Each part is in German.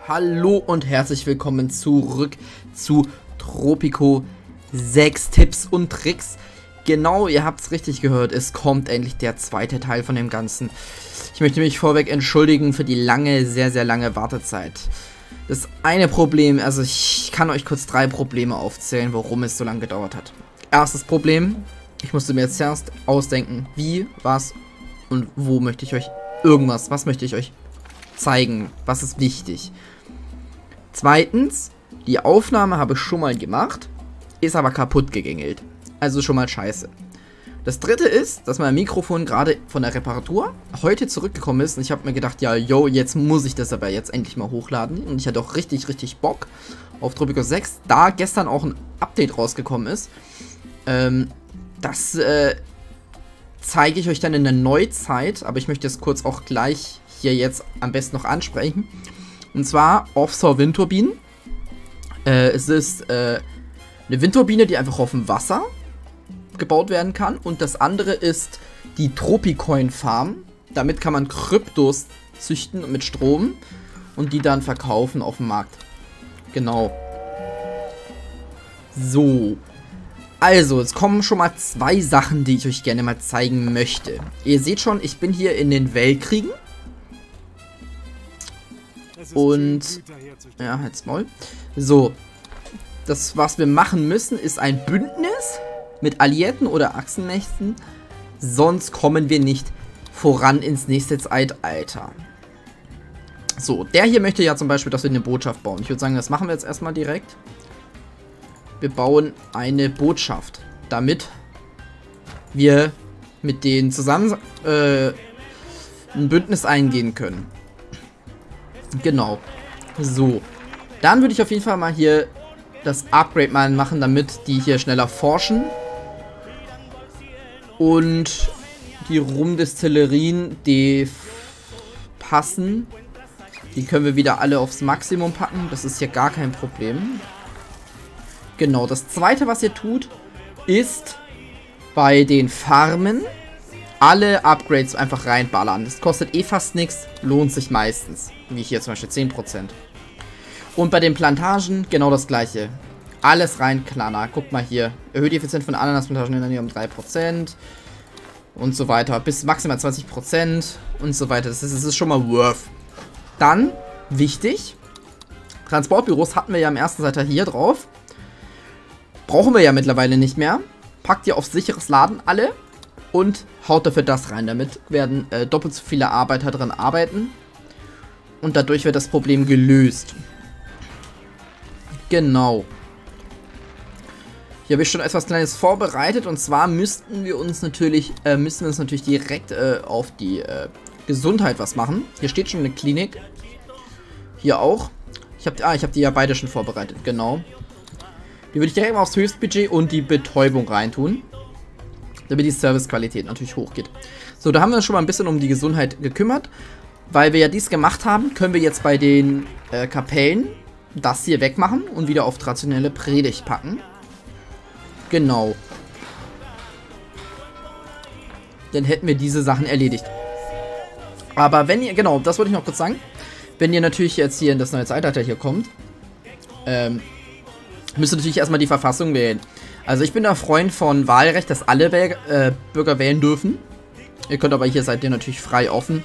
Hallo und herzlich willkommen zurück zu Tropico 6 Tipps und Tricks. Genau, ihr habt es richtig gehört, es kommt endlich der zweite Teil von dem Ganzen. Ich möchte mich vorweg entschuldigen für die lange, sehr, sehr lange Wartezeit. Das eine Problem, also ich kann euch kurz 3 Probleme aufzählen, warum es so lange gedauert hat. Erstes Problem, ich musste mir jetzt zuerst ausdenken, wie, was und wo möchte ich euch was möchte ich euch zeigen, was ist wichtig. Zweitens, die Aufnahme habe ich schon mal gemacht, ist aber kaputt gegängelt. Also schon mal scheiße. Das dritte ist, dass mein Mikrofon gerade von der Reparatur heute zurückgekommen ist und ich habe mir gedacht, ja, yo, jetzt muss ich das aber jetzt endlich mal hochladen. Und ich hatte auch richtig, richtig Bock auf Tropico 6, da gestern auch ein Update rausgekommen ist. Das zeige ich euch dann in der Neuzeit, aber ich möchte es kurz auch gleich hier jetzt am besten noch ansprechen. Und zwar Offshore-Windturbinen. Es ist eine Windturbine, die einfach auf dem Wasser gebaut werden kann. Und das andere ist die Tropicoin Farm. Damit kann man Kryptos züchten mit Strom und die dann verkaufen auf dem Markt. Genau. So. Also, es kommen schon mal 2 Sachen, die ich euch gerne mal zeigen möchte. Ihr seht schon, ich bin hier in den Weltkriegen. Und, ja, halt's Maul. So, das, was wir machen müssen, ist ein Bündnis mit Alliierten oder Achsenmächten. Sonst kommen wir nicht voran ins nächste Zeitalter. So, der hier möchte ja zum Beispiel, dass wir eine Botschaft bauen. Ich würde sagen, das machen wir jetzt erstmal direkt. Wir bauen eine Botschaft, damit wir mit denen zusammen ein Bündnis eingehen können. Genau. So. Dann würde ich auf jeden Fall mal hier das Upgrade mal machen, damit die hier schneller forschen. Und die Rumdestillerien, die passen. Die können wir wieder alle aufs Maximum packen. Das ist hier gar kein Problem. Genau, das zweite, was ihr tut, ist bei den Farmen alle Upgrades einfach reinballern. Das kostet eh fast nichts, lohnt sich meistens. Wie hier zum Beispiel 10%. Und bei den Plantagen genau das gleiche. Alles reinknallern. Guckt mal hier. Erhöht die Effizienz von Ananasplantagen in der Nähe um 3%. Und so weiter. Bis maximal 20% und so weiter. Das ist schon mal worth. Dann, wichtig, Transportbüros hatten wir ja im ersten Seite hier drauf. Brauchen wir ja mittlerweile nicht mehr. Packt ihr auf sicheres Laden alle und haut dafür das rein. Damit werden doppelt so viele Arbeiter dran arbeiten. Und dadurch wird das Problem gelöst. Genau. Hier habe ich schon etwas Kleines vorbereitet. Und zwar müssen wir uns natürlich direkt auf die Gesundheit was machen. Hier steht schon eine Klinik. Hier auch. Ich habe die ja beide schon vorbereitet. Genau. Die würde ich direkt mal aufs Höchstbudget und die Betäubung reintun. Damit die Servicequalität natürlich hochgeht. So, da haben wir uns schon mal ein bisschen um die Gesundheit gekümmert. Weil wir ja dies gemacht haben, können wir jetzt bei den Kapellen das hier wegmachen und wieder auf traditionelle Predigt packen. Genau. Dann hätten wir diese Sachen erledigt. Aber wenn ihr, genau, das wollte ich noch kurz sagen. Wenn ihr natürlich jetzt hier in das neue Zeitalter hier kommt, müsst ihr natürlich erstmal die Verfassung wählen. Also ich bin der Freund von Wahlrecht, dass alle Bürger wählen dürfen. Ihr könnt aber hier seid ihr natürlich frei offen,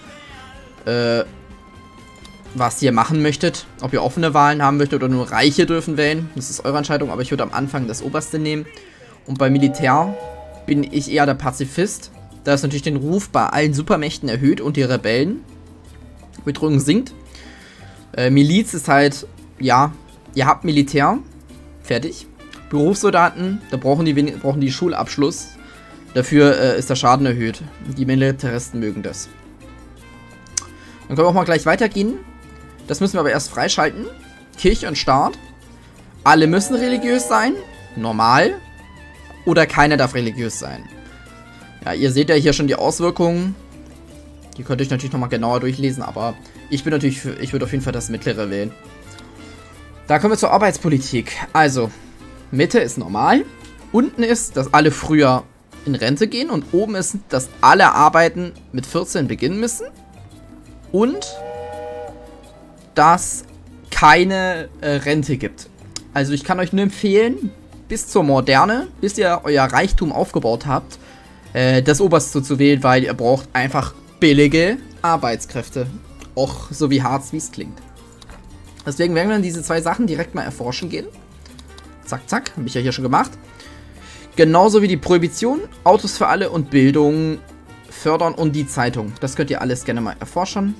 was ihr machen möchtet. Ob ihr offene Wahlen haben möchtet oder nur Reiche dürfen wählen. Das ist eure Entscheidung, aber ich würde am Anfang das Oberste nehmen. Und beim Militär bin ich eher der Pazifist. Da ist natürlich den Ruf bei allen Supermächten erhöht und die Rebellen. Bedrohung sinkt. Miliz ist halt, ja, ihr habt Militär. Fertig. Berufssoldaten, da brauchen die Schulabschluss. Dafür ist der Schaden erhöht. Die Militaristen mögen das. Dann können wir auch mal gleich weitergehen. Das müssen wir aber erst freischalten. Kirche und Staat. Alle müssen religiös sein. Normal. Oder keiner darf religiös sein. Ja, ihr seht ja hier schon die Auswirkungen. Die könnt ihr euch natürlich nochmal genauer durchlesen. Aber ich würde auf jeden Fall das Mittlere wählen. Da kommen wir zur Arbeitspolitik. Also, Mitte ist normal. Unten ist, dass alle früher in Rente gehen. Und oben ist, dass alle Arbeiten mit 14 beginnen müssen. Und dass keine Rente gibt. Also ich kann euch nur empfehlen, bis zur Moderne, bis ihr euer Reichtum aufgebaut habt, das Oberste zu wählen, weil ihr braucht einfach billige Arbeitskräfte. Auch so wie hart wie es klingt. Deswegen werden wir dann diese zwei Sachen direkt mal erforschen gehen. Zack, zack, habe ich ja hier schon gemacht. Genauso wie die Prohibition, Autos für alle und Bildung fördern und die Zeitung. Das könnt ihr alles gerne mal erforschen.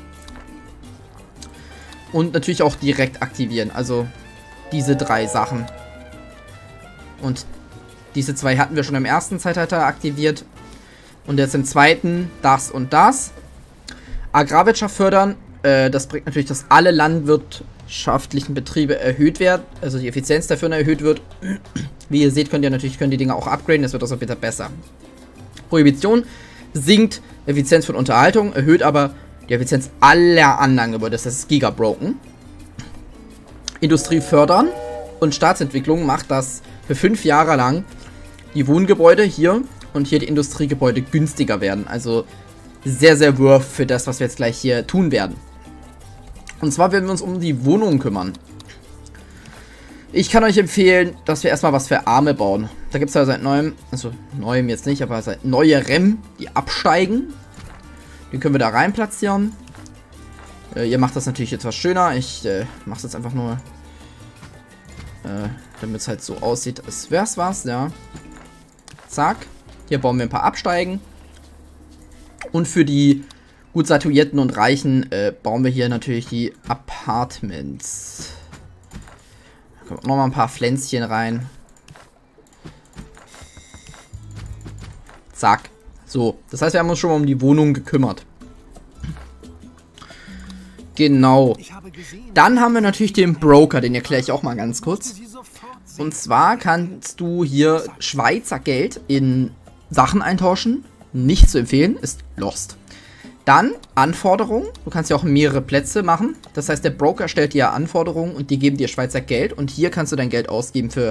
Und natürlich auch direkt aktivieren, also diese drei Sachen. Und diese zwei hatten wir schon im ersten Zeitalter aktiviert. Und jetzt im zweiten das und das. Agrarwirtschaft fördern. Das bringt natürlich, dass alle landwirtschaftlichen Betriebe erhöht werden. Also die Effizienz der Firma erhöht wird. Wie ihr seht, könnt die Dinge auch upgraden. Das wird also wieder besser. Prohibition sinkt Effizienz von Unterhaltung, erhöht aber die Effizienz aller anderen Gebäude. Das ist Gigabroken. Industrie fördern und Staatsentwicklung macht das für 5 Jahre lang die Wohngebäude hier und hier die Industriegebäude günstiger werden. Also sehr, sehr worth für das, was wir jetzt gleich hier tun werden. Und zwar werden wir uns um die Wohnungen kümmern. Ich kann euch empfehlen, dass wir erstmal was für Arme bauen. Da gibt es ja seit neuem, also neuem jetzt nicht, aber seit neuerem, die absteigen. Den können wir da rein platzieren. Ihr macht das natürlich etwas schöner. Ich mache es jetzt einfach nur, damit es halt so aussieht, als wäre es was, ja. Zack. Hier bauen wir ein paar Absteigen. Und für die gut Situierten und Reichen bauen wir hier natürlich die Apartments. Da kommen nochmal ein paar Pflänzchen rein. Zack. So, das heißt, wir haben uns schon mal um die Wohnung gekümmert. Genau. Dann haben wir natürlich den Broker, den erkläre ich auch mal ganz kurz. Und zwar kannst du hier Schweizer Geld in Sachen eintauschen. Nicht zu empfehlen, ist lost. Dann Anforderungen. Du kannst ja auch mehrere Plätze machen. Das heißt, der Broker stellt dir Anforderungen und die geben dir Schweizer Geld. Und hier kannst du dein Geld ausgeben für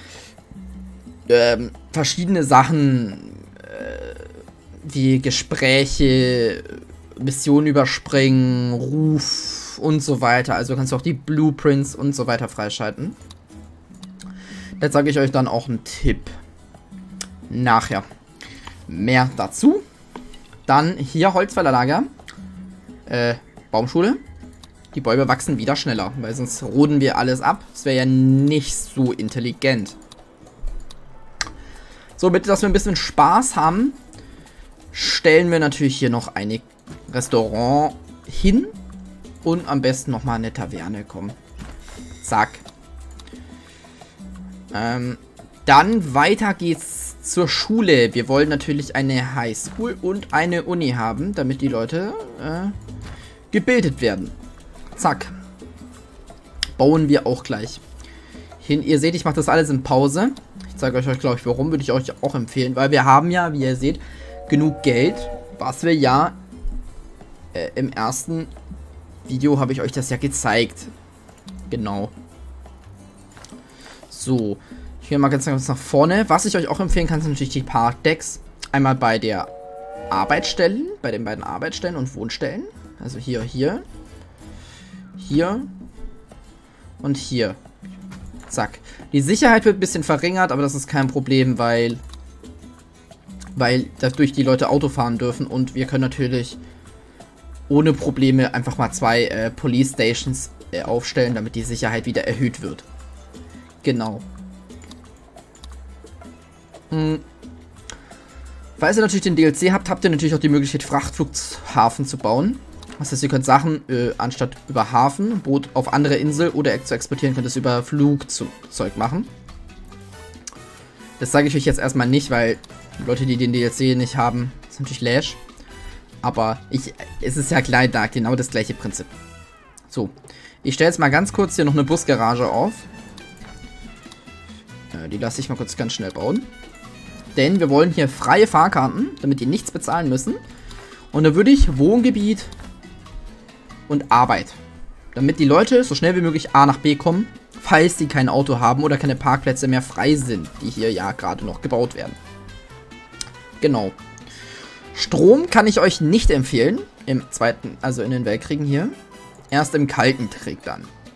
verschiedene Sachen, wie Gespräche, Missionen überspringen, Ruf und so weiter. Also kannst du auch die Blueprints und so weiter freischalten. Jetzt sage ich euch dann auch einen Tipp. Nachher. Mehr dazu. Dann hier Holzfällerlager. Baumschule. Die Bäume wachsen wieder schneller, weil sonst roden wir alles ab. Das wäre ja nicht so intelligent. So, bitte, dass wir ein bisschen Spaß haben, stellen wir natürlich hier noch ein Restaurant hin. Und am besten nochmal eine Taverne kommen. Zack. Dann weiter geht's zur Schule. Wir wollen natürlich eine Highschool und eine Uni haben, damit die Leute gebildet werden. Zack. Bauen wir auch gleich hin. Ihr seht, ich mache das alles in Pause. Ich zeige euch, glaube ich, warum, würde ich euch auch empfehlen. Weil wir haben ja, wie ihr seht, genug Geld, was wir ja im ersten Video habe ich euch das ja gezeigt. Genau. So. Ich gehe mal ganz nach vorne. Was ich euch auch empfehlen kann, sind natürlich die Parkdecks. Einmal bei der Arbeitsstellen, bei den beiden Arbeitsstellen und Wohnstellen. Also hier, hier. Hier. Und hier. Zack. Die Sicherheit wird ein bisschen verringert, aber das ist kein Problem, weil dadurch die Leute Auto fahren dürfen. Und wir können natürlich ohne Probleme einfach mal 2 Police Stations aufstellen, damit die Sicherheit wieder erhöht wird. Genau. Falls ihr natürlich den DLC habt, habt ihr natürlich auch die Möglichkeit, Frachtflughafen zu bauen. Das heißt, ihr könnt Sachen anstatt über Hafen, Boot auf andere Insel oder zu exportieren, könnt ihr es über Flugzeug machen. Das sage ich euch jetzt erstmal nicht, weil Leute, die den DLC nicht haben, ist natürlich Lash. Aber es ist ja klar, da genau das gleiche Prinzip. So, ich stelle jetzt mal ganz kurz hier noch eine Busgarage auf. Die lasse ich mal kurz ganz schnell bauen. Denn wir wollen hier freie Fahrkarten, damit die nichts bezahlen müssen. Und da würde ich Wohngebiet und Arbeit. Damit die Leute so schnell wie möglich A nach B kommen, falls die kein Auto haben oder keine Parkplätze mehr frei sind, die hier ja gerade noch gebaut werden. Genau. Strom kann ich euch nicht empfehlen, im zweiten, also in den Weltkriegen hier. Erst im Kalten Krieg dann.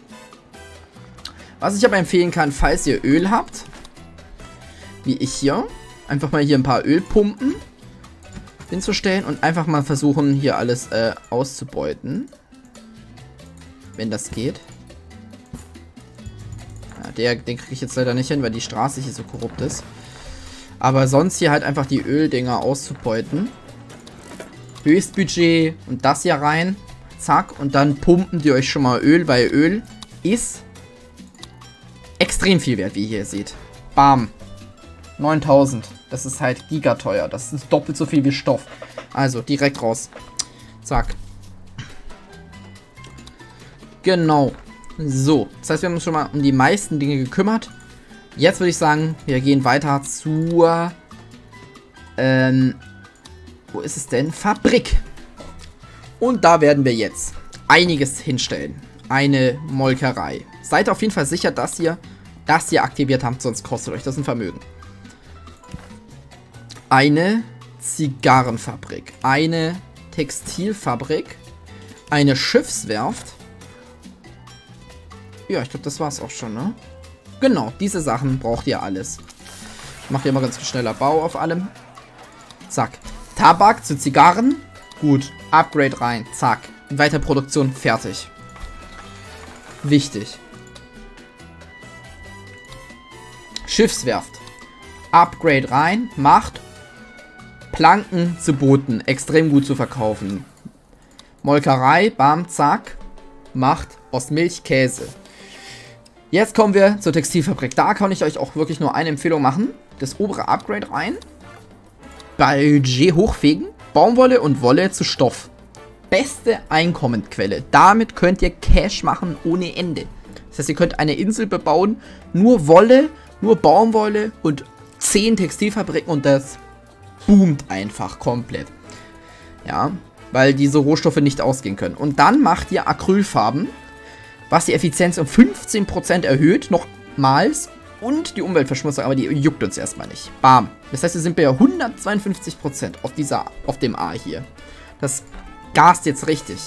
Was ich aber empfehlen kann, falls ihr Öl habt, wie ich hier, einfach mal hier ein paar Ölpumpen hinzustellen und einfach mal versuchen, hier alles auszubeuten. Wenn das geht. Ja, den kriege ich jetzt leider nicht hin, weil die Straße hier so korrupt ist. Aber sonst hier halt einfach die Öldinger auszubeuten. Höchstbudget und das hier rein. Zack. Und dann pumpen die euch schon mal Öl, weil Öl ist extrem viel wert, wie ihr hier seht. Bam. 9000. Das ist halt gigateuer. Das ist doppelt so viel wie Stoff. Also direkt raus. Zack. Genau. So. Das heißt, wir haben uns schon mal um die meisten Dinge gekümmert. Jetzt würde ich sagen, wir gehen weiter zur wo ist es denn? Fabrik. Und da werden wir jetzt einiges hinstellen. Eine Molkerei. Seid auf jeden Fall sicher, dass ihr das hier aktiviert habt, sonst kostet euch das ein Vermögen. Eine Zigarrenfabrik. Eine Textilfabrik. Eine Schiffswerft. Ja, ich glaube, das war es auch schon, ne? Genau, diese Sachen braucht ihr alles. Ich mache hier mal ganz schneller Bau auf allem. Zack. Tabak zu Zigarren. Gut. Upgrade rein. Zack. Weiterproduktion fertig. Wichtig. Schiffswerft. Upgrade rein. Macht Planken zu Booten. Extrem gut zu verkaufen. Molkerei. Bam. Zack. Macht aus Milch Käse. Jetzt kommen wir zur Textilfabrik. Da kann ich euch auch wirklich nur eine Empfehlung machen. Das obere Upgrade rein. Budget hochfegen. Baumwolle und Wolle zu Stoff. Beste Einkommensquelle. Damit könnt ihr Cash machen ohne Ende. Das heißt, ihr könnt eine Insel bebauen. Nur Wolle, nur Baumwolle und 10 Textilfabriken und das boomt einfach komplett. Ja, weil diese Rohstoffe nicht ausgehen können. Und dann macht ihr Acrylfarben, was die Effizienz um 15% erhöht, nochmals, und die Umweltverschmutzung, aber die juckt uns erstmal nicht. Bam. Das heißt, wir sind bei 152% auf dem A hier. Das gast jetzt richtig.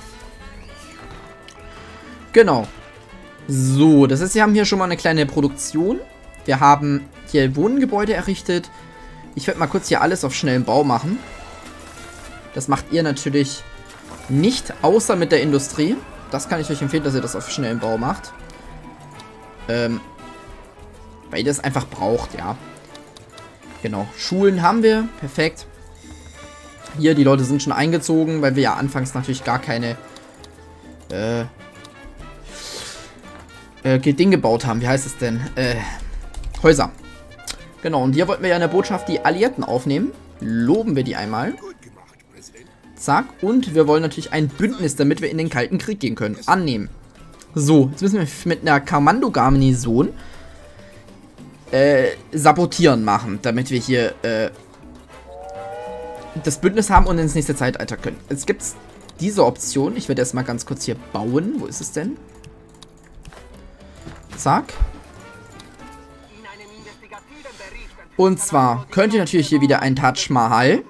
Genau. So, das heißt, wir haben hier schon mal eine kleine Produktion. Wir haben hier Wohngebäude errichtet. Ich werde mal kurz hier alles auf schnellen Bau machen. Das macht ihr natürlich nicht, außer mit der Industrie. Das kann ich euch empfehlen, dass ihr das auf schnellen Bau macht. Weil ihr das einfach braucht, ja. Genau. Schulen haben wir. Perfekt. Hier, die Leute sind schon eingezogen, weil wir ja anfangs natürlich gar keine Ding gebaut haben. Wie heißt es denn? Häuser. Genau, und hier wollten wir ja in der Botschaft die Alliierten aufnehmen. Loben wir die einmal. Zack. Und wir wollen natürlich ein Bündnis, damit wir in den Kalten Krieg gehen können. Annehmen. So, jetzt müssen wir mit einer Kommando-Garnison Sabotieren machen, damit wir hier das Bündnis haben und ins nächste Zeitalter können. Jetzt gibt es diese Option. Ich werde erstmal ganz kurz hier bauen. Wo ist es denn? Zack. Und zwar könnt ihr natürlich hier wieder ein Taj Mahal,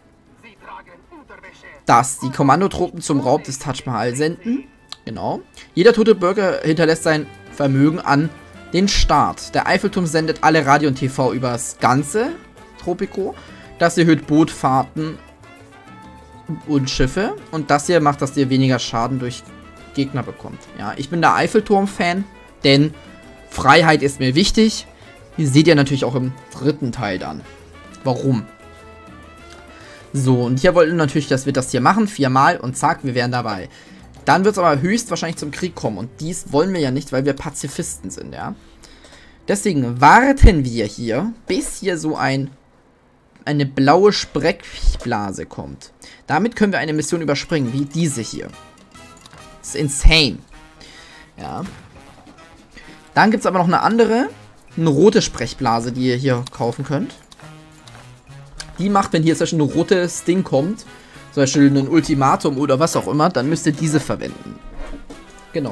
das die Kommandotruppen zum Raub des Taj Mahal senden. Genau. Jeder tote Bürger hinterlässt sein Vermögen an den Staat. Der Eiffelturm sendet alle Radio und TV übers ganze Tropico. Das erhöht Bootfahrten und Schiffe. Und das hier macht, dass ihr weniger Schaden durch Gegner bekommt. Ja, ich bin der Eiffelturm-Fan, denn Freiheit ist mir wichtig. Die seht ihr natürlich auch im dritten Teil dann. Warum? So, und hier wollten wir natürlich, dass wir das hier machen. 4-mal und zack, wir wären dabei. Dann wird es aber höchstwahrscheinlich zum Krieg kommen. Und dies wollen wir ja nicht, weil wir Pazifisten sind, ja. Deswegen warten wir hier, bis hier so eine blaue Sprechblase kommt. Damit können wir eine Mission überspringen, wie diese hier. Das ist insane. Ja. Dann gibt es aber noch eine andere, eine rote Sprechblase, die ihr hier kaufen könnt. Die macht, wenn hier zum Beispiel ein rotes Ding kommt, zum Beispiel ein Ultimatum oder was auch immer, dann müsst ihr diese verwenden. Genau.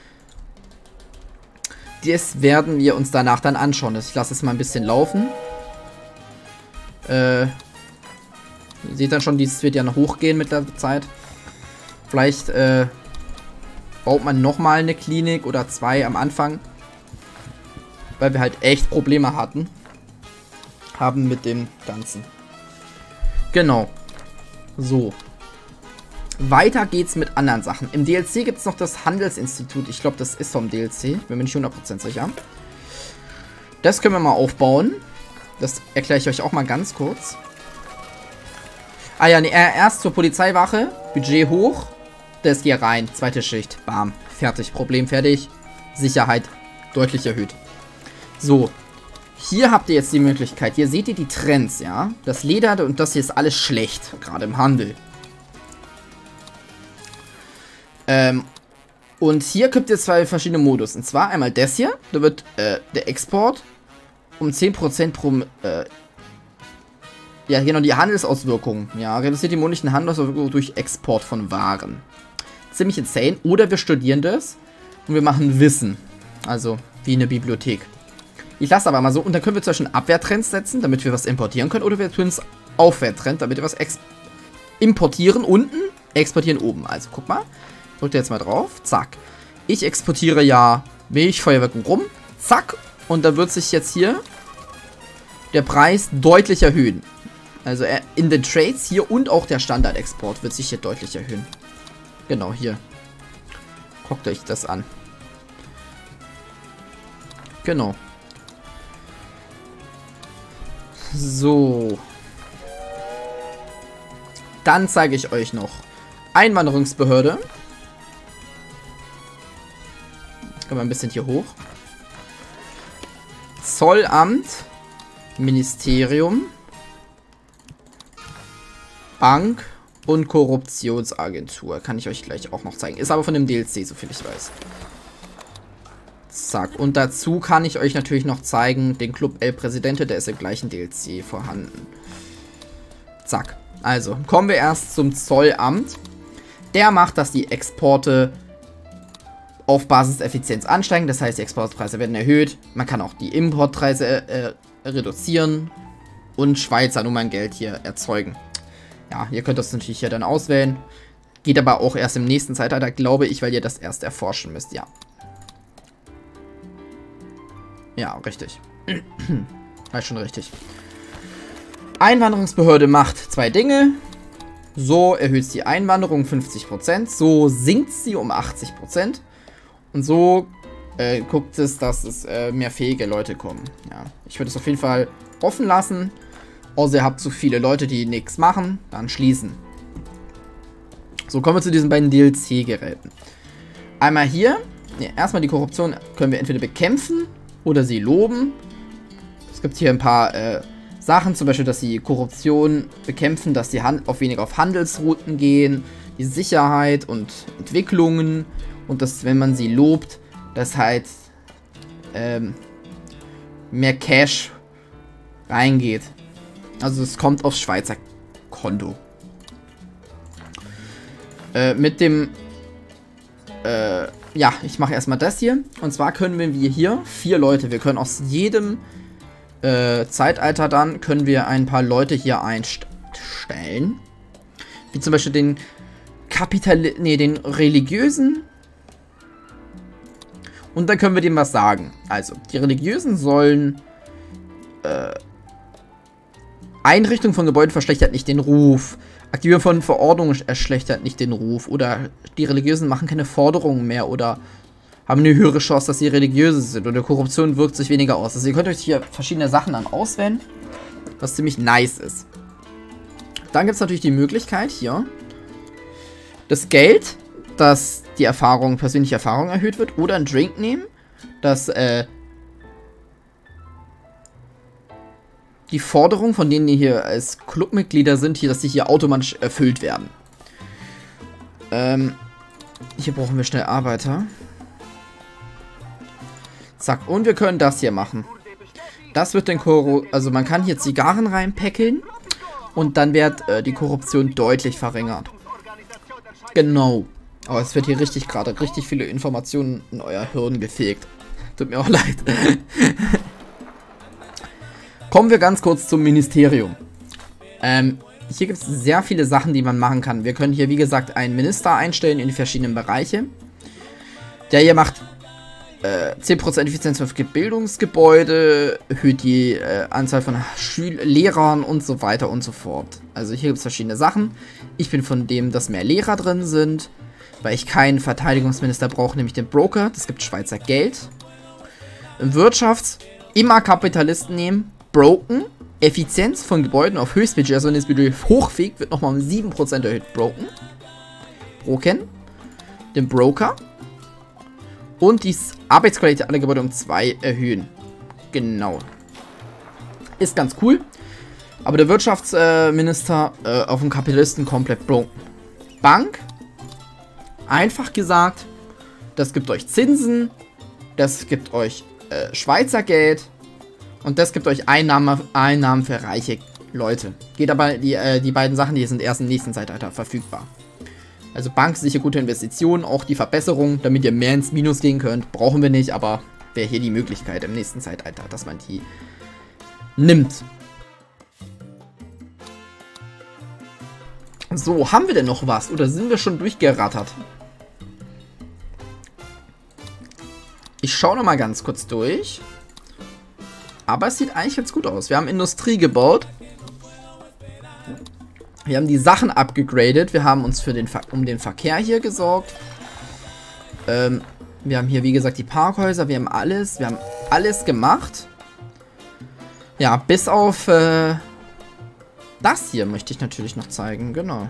Das werden wir uns danach dann anschauen. Ich lasse es mal ein bisschen laufen. Ihr seht dann schon, dieses wird ja noch hochgehen mit der Zeit. Vielleicht baut man nochmal eine Klinik oder 2 am Anfang. weil wir halt echt Probleme haben mit dem Ganzen. Genau. So. Weiter geht's mit anderen Sachen. Im DLC gibt es noch das Handelsinstitut. Ich glaube, das ist vom DLC. Bin mir nicht 100% sicher. Das können wir mal aufbauen. Das erkläre ich euch auch mal ganz kurz. Ah ja, nee, erst zur Polizeiwache. Budget hoch. Das geht rein. Zweite Schicht. Bam. Fertig. Problem fertig. Sicherheit deutlich erhöht. So. Hier habt ihr jetzt die Möglichkeit. Hier seht ihr die Trends, ja. Das Leder und das hier ist alles schlecht. Gerade im Handel. Und hier gibt es zwei verschiedene Modus. Und zwar einmal das hier. Da wird der Export um 10% pro... ja, hier noch die Handelsauswirkungen. Ja, reduziert die monatlichen Handelsauswirkungen durch Export von Waren. Ziemlich insane. Oder wir studieren das und wir machen Wissen. Also wie eine Bibliothek. Ich lasse aber mal so. Und dann können wir zum Beispiel Abwehrtrends setzen, damit wir was importieren können. Oder wir tun es Aufwärttrend, damit wir was importieren unten, exportieren oben. Also guck mal. Drückt ihr jetzt mal drauf. Zack. Ich exportiere ja Milchfeuerwerken rum. Zack. Und dann wird sich jetzt hier der Preis deutlich erhöhen. Also in den Trades hier und auch der Standardexport wird sich hier deutlich erhöhen. Genau, hier. Guckt euch das an. Genau. So. Dann zeige ich euch noch Einwanderungsbehörde. Gehen wir ein bisschen hier hoch. Zollamt. Ministerium. Bank und Korruptionsagentur. Kann ich euch gleich auch noch zeigen. Ist aber von dem DLC, soviel ich weiß. Zack. Und dazu kann ich euch natürlich noch zeigen, den Club El Presidente, der ist im gleichen DLC vorhanden. Zack. Also, kommen wir erst zum Zollamt. Der macht, dass die Exporte auf Basiseffizienz ansteigen. Das heißt, die Exportpreise werden erhöht. Man kann auch die Importpreise reduzieren. Und Schweizer Nummerngeld hier erzeugen. Ja, ihr könnt das natürlich hier dann auswählen. Geht aber auch erst im nächsten Zeitalter, glaube ich, weil ihr das erst erforschen müsst, ja. Ja, richtig. War schon richtig. Einwanderungsbehörde macht zwei Dinge. So erhöht sie die Einwanderung um 50%. So sinkt sie um 80%. Und so guckt es, dass es mehr fähige Leute kommen. Ja, ich würde es auf jeden Fall offen lassen. Außer ihr habt zu viele Leute, die nichts machen, dann schließen. So, kommen wir zu diesen beiden DLC-Geräten. Einmal hier. Ja, erstmal die Korruption können wir entweder bekämpfen oder sie loben. Es gibt hier ein paar Sachen, zum Beispiel, dass sie Korruption bekämpfen, dass die auf weniger auf Handelsrouten gehen, die Sicherheit und Entwicklungen und dass, wenn man sie lobt, dass halt mehr Cash reingeht. Also es kommt aufs Schweizer Konto. Mit dem ja, ich mache erstmal das hier. Und zwar können wir hier 4 Leute, wir können aus jedem Zeitalter dann, können wir ein paar Leute hier einstellen. Wie zum Beispiel den den Religiösen. Und dann können wir dem was sagen. Also, die Religiösen sollen Einrichtung von Gebäuden verschlechtert nicht den Ruf. Aktivieren von Verordnungen erschlechtert nicht den Ruf. Oder die Religiösen machen keine Forderungen mehr. Oder haben eine höhere Chance, dass sie Religiöse sind. Oder Korruption wirkt sich weniger aus. Also ihr könnt euch hier verschiedene Sachen dann auswählen. Was ziemlich nice ist. Dann gibt es natürlich die Möglichkeit hier. Das Geld, dass die Erfahrung, persönliche Erfahrung erhöht wird. Oder ein Drink nehmen. Dass die Forderungen, von denen die hier als Clubmitglieder sind, hier, dass die hier automatisch erfüllt werden. Hier brauchen wir schnell Arbeiter. Zack, und wir können das hier machen. Das wird den also man kann hier Zigarren reinpäckeln und dann wird die Korruption deutlich verringert. Genau. Aber es wird hier gerade richtig viele Informationen in euer Hirn gefegt. Tut mir auch leid. Kommen wir ganz kurz zum Ministerium. Hier gibt es sehr viele Sachen, die man machen kann. Wir können hier, wie gesagt, einen Minister einstellen in die verschiedenen Bereiche. Der hier macht 10% Effizienz für Bildungsgebäude, erhöht die Anzahl von Lehrern und so weiter und so fort. Also hier gibt es verschiedene Sachen. Ich bin von dem, dass mehr Lehrer drin sind, weil ich keinen Verteidigungsminister brauche, nämlich den Broker. Das gibt Schweizer Geld. Im Wirtschafts immer Kapitalisten nehmen. Broken. Effizienz von Gebäuden auf Höchstbudget, also wenn das Budget hochfegt, wird nochmal um 7% erhöht. Broken. Den Broker. Und die Arbeitsqualität aller Gebäude um 2 erhöhen. Genau. Ist ganz cool. Aber der Wirtschaftsminister auf dem Kapitalisten komplett broken. Bank. Einfach gesagt, das gibt euch Zinsen. Das gibt euch Schweizer Geld. Und das gibt euch Einnahmen für reiche Leute. Geht aber, die beiden Sachen, die sind erst im nächsten Zeitalter verfügbar. Also Bank sicher gute Investitionen, auch die Verbesserung, damit ihr mehr ins Minus gehen könnt. Brauchen wir nicht, aber wäre hier die Möglichkeit im nächsten Zeitalter, dass man die nimmt. So, haben wir denn noch was? Oder sind wir schon durchgerattert? Ich schaue noch mal ganz kurz durch. Aber es sieht eigentlich ganz gut aus. Wir haben Industrie gebaut. Wir haben die Sachen abgegradet. Wir haben uns um den Verkehr hier gesorgt. Wir haben hier, wie gesagt, die Parkhäuser. Wir haben alles gemacht. Ja, bis auf das hier möchte ich natürlich noch zeigen. Genau.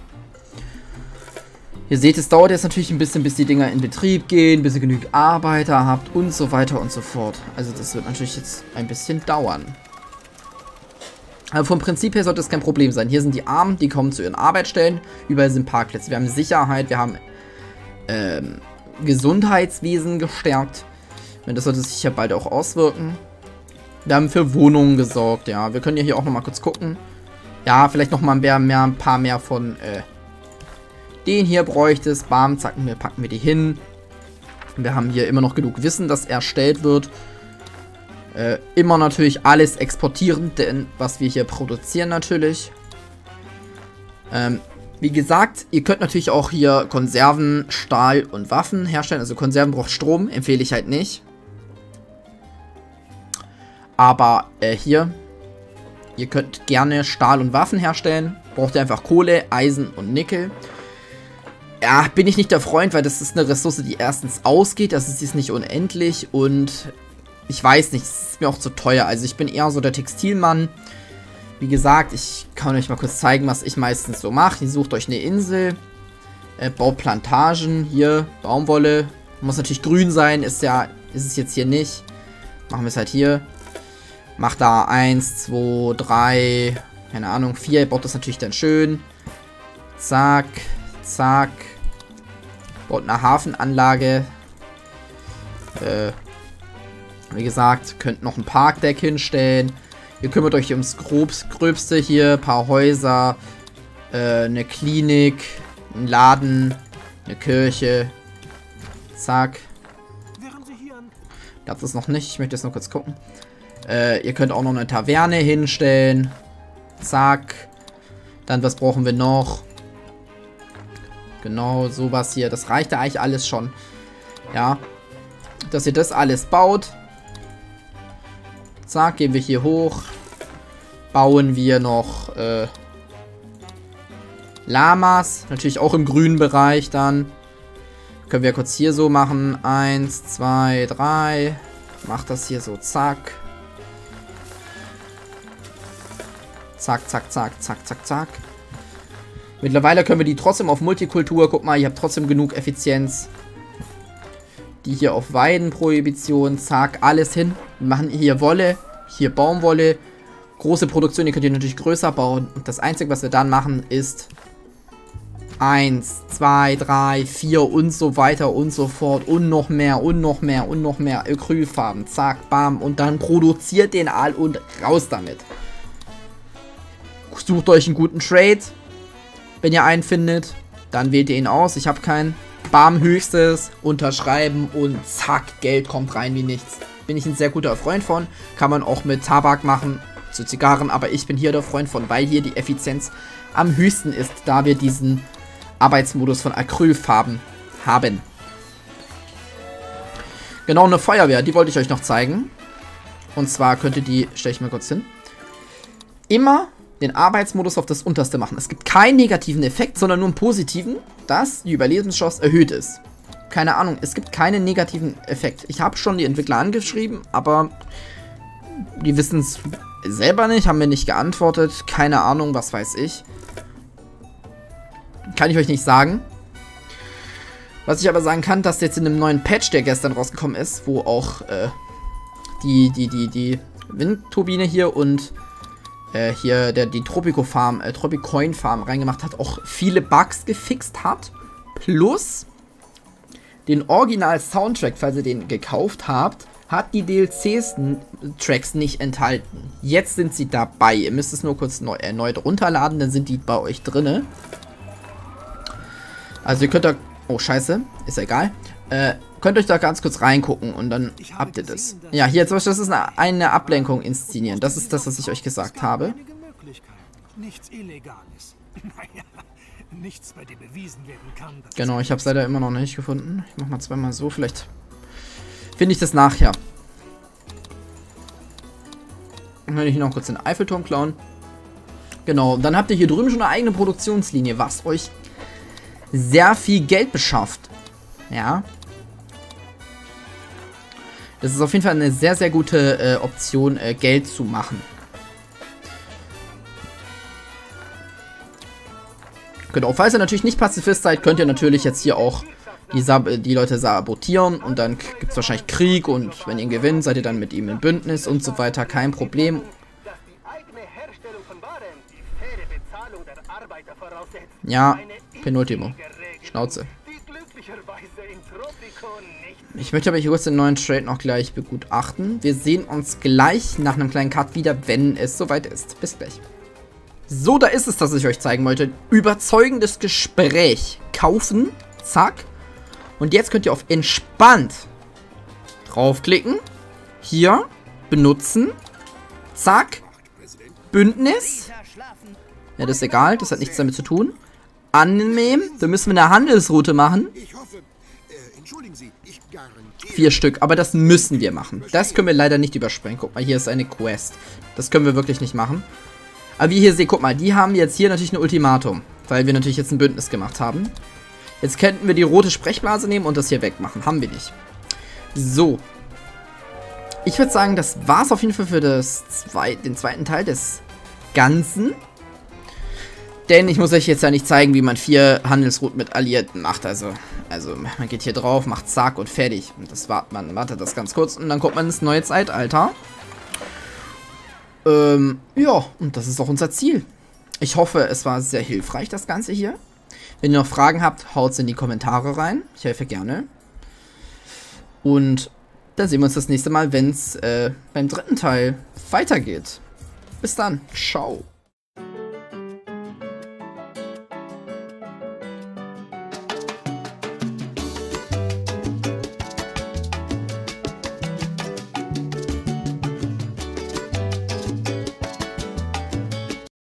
Ihr seht, es dauert jetzt natürlich ein bisschen, bis die Dinger in Betrieb gehen, bis ihr genügend Arbeiter habt und so weiter und so fort. Also das wird natürlich jetzt ein bisschen dauern. Aber vom Prinzip her sollte es kein Problem sein. Hier sind die Armen, die kommen zu ihren Arbeitsstellen. Überall sind Parkplätze. Wir haben Sicherheit, wir haben Gesundheitswesen gestärkt. Das sollte sich ja bald auch auswirken. Wir haben für Wohnungen gesorgt, ja. Wir können ja hier auch nochmal kurz gucken. Ja, vielleicht nochmal ein paar mehr von den hier bräuchte es. Bam, zack, packen wir die hin. Wir haben hier immer noch genug Wissen, das erstellt wird. Immer natürlich alles exportieren, denn was wir hier produzieren natürlich. Wie gesagt, ihr könnt natürlich auch hier Konserven, Stahl und Waffen herstellen. Also Konserven braucht Strom, empfehle ich halt nicht. Aber hier, ihr könnt gerne Stahl und Waffen herstellen. Braucht ihr einfach Kohle, Eisen und Nickel. Ja, bin ich nicht der Freund, weil das ist eine Ressource, die erstens ausgeht. Das ist nicht unendlich und ich weiß nicht, es ist mir auch zu teuer. Also ich bin eher so der Textilmann. Wie gesagt, ich kann euch mal kurz zeigen, was ich meistens so mache. Ihr sucht euch eine Insel, baut Plantagen, hier, Baumwolle. Muss natürlich grün sein, ist es jetzt hier nicht. Machen wir es halt hier. Macht da 1, 2, 3, keine Ahnung, 4. Ihr baut das natürlich dann schön. Zack, zack. Baut eine Hafenanlage. Wie gesagt, könnt noch ein Parkdeck hinstellen. Ihr kümmert euch ums Gröbste hier. Ein paar Häuser. Eine Klinik. Ein Laden. Eine Kirche. Zack. Das ist noch nicht. Ich möchte jetzt noch kurz gucken. Ihr könnt auch noch eine Taverne hinstellen. Zack. Dann, was brauchen wir noch? Genau, sowas hier. Das reicht ja eigentlich alles schon. Ja. Dass ihr das alles baut. Zack, gehen wir hier hoch. Bauen wir noch Lamas. Natürlich auch im grünen Bereich dann. Können wir kurz hier so machen. 1, 2, 3. Macht das hier so. Zack. Zack, zack, zack, zack, zack, zack. Mittlerweile können wir die trotzdem auf Multikultur. Guck mal, ihr habt trotzdem genug Effizienz. Die hier auf Weidenprohibition. Zack, alles hin. Wir machen hier Wolle, hier Baumwolle. Große Produktion, ihr könnt hier natürlich größer bauen. Und das Einzige, was wir dann machen, ist 1, 2, 3, 4 und so weiter und so fort. Und noch mehr und noch mehr und noch mehr Acrylfarben. Zack, bam. Und dann produziert den Aal und raus damit. Sucht euch einen guten Trade. Wenn ihr einen findet, dann wählt ihr ihn aus. Ich habe keinen. Bam, höchstes, unterschreiben und zack, Geld kommt rein wie nichts. Bin ich ein sehr guter Freund von. Kann man auch mit Tabak machen, zu Zigarren, aber ich bin hier der Freund von, weil hier die Effizienz am höchsten ist, da wir diesen Arbeitsmodus von Acrylfarben haben. Genau, eine Feuerwehr, die wollte ich euch noch zeigen. Und zwar könnt ihr die, stelle ich mal kurz hin, immer den Arbeitsmodus auf das unterste machen. Es gibt keinen negativen Effekt, sondern nur einen positiven, dass die Überlebenschance erhöht ist. Keine Ahnung, es gibt keinen negativen Effekt. Ich habe schon die Entwickler angeschrieben, aber die wissen es selber nicht, haben mir nicht geantwortet. Keine Ahnung, was weiß ich. Kann ich euch nicht sagen. Was ich aber sagen kann, dass jetzt in einem neuen Patch, der gestern rausgekommen ist, wo auch die Windturbine hier und hier die Tropicoin Farm reingemacht hat, auch viele Bugs gefixt hat. Plus den Original-Soundtrack, falls ihr den gekauft habt, hat die DLC-Tracks nicht enthalten. Jetzt sind sie dabei. Ihr müsst es nur kurz erneut runterladen, dann sind die bei euch drinne. Also ihr könnt da... Oh, scheiße. Ist ja egal. Könnt euch da ganz kurz reingucken und dann habt ihr das. Ja, hier zum Beispiel, das ist eine Ablenkung inszenieren. Das ist das, was ich euch gesagt habe. Nichts Illegales. Naja, nichts, bei dem bewiesen werden kann. Genau, ich habe es leider immer noch nicht gefunden. Ich mach mal zweimal so, vielleicht finde ich das nachher. Dann kann ich noch kurz den Eiffelturm klauen. Genau, dann habt ihr hier drüben schon eine eigene Produktionslinie, was euch sehr viel Geld beschafft. Ja. Das ist auf jeden Fall eine sehr, sehr gute Option, Geld zu machen. Genau, falls ihr natürlich nicht Pazifist seid, könnt ihr natürlich jetzt hier auch die Leute sabotieren und dann gibt es wahrscheinlich Krieg und wenn ihr gewinnt, seid ihr dann mit ihm im Bündnis und so weiter, kein Problem. Ja, Penultimo. Schnauze. Ich möchte aber hier kurz den neuen Trade noch gleich begutachten. Wir sehen uns gleich nach einem kleinen Cut wieder, wenn es soweit ist. Bis gleich. So, da ist es, das ich euch zeigen wollte. Überzeugendes Gespräch. Kaufen. Zack. Und jetzt könnt ihr auf entspannt draufklicken. Hier. Benutzen. Zack. Bündnis. Ja, das ist egal. Das hat nichts damit zu tun. Annehmen. Da müssen wir eine Handelsroute machen. 4 Stück. Aber das müssen wir machen. Das können wir leider nicht überspringen. Guck mal, hier ist eine Quest. Das können wir wirklich nicht machen. Aber wie ihr hier seht, guck mal, die haben jetzt hier natürlich ein Ultimatum. Weil wir natürlich jetzt ein Bündnis gemacht haben. Jetzt könnten wir die rote Sprechblase nehmen und das hier wegmachen. Haben wir nicht. So. Ich würde sagen, das war es auf jeden Fall für den zweiten Teil des Ganzen. Denn ich muss euch jetzt ja nicht zeigen, wie man 4 Handelsrouten mit Alliierten macht. Also man geht hier drauf, macht zack und fertig. Und man wartet das ganz kurz und dann kommt man ins neue Zeitalter. Ja, und das ist auch unser Ziel. Ich hoffe, es war sehr hilfreich, das Ganze hier. Wenn ihr noch Fragen habt, haut's in die Kommentare rein. Ich helfe gerne. Und dann sehen wir uns das nächste Mal, wenn es beim dritten Teil weitergeht. Bis dann. Ciao.